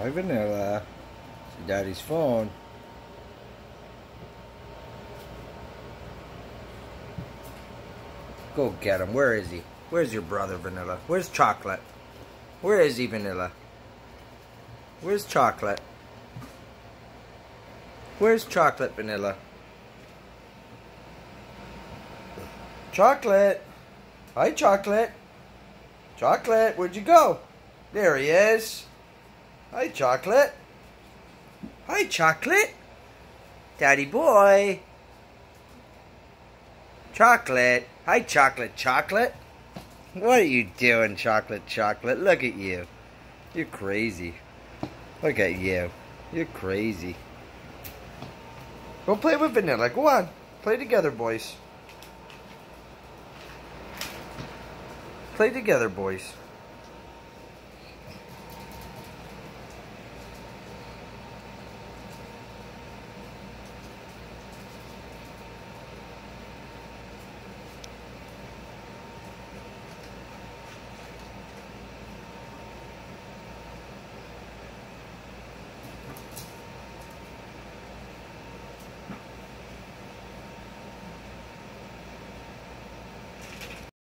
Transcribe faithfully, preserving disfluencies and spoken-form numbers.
Hi, Vanilla. It's Daddy's phone. Go get him. Where is he? Where's your brother, Vanilla? Where's Chocolate? Where is he, Vanilla? Where's Chocolate? Where's Chocolate, Vanilla? Chocolate! Hi, Chocolate! Chocolate, where'd you go? There he is. Hi, Chocolate. Hi, Chocolate. Daddy boy. Chocolate. Hi, Chocolate, Chocolate. What are you doing, Chocolate, Chocolate? Look at you. You're crazy. Look at you. You're crazy. Go play with Vanilla. Go on. Play together, boys. Play together, boys.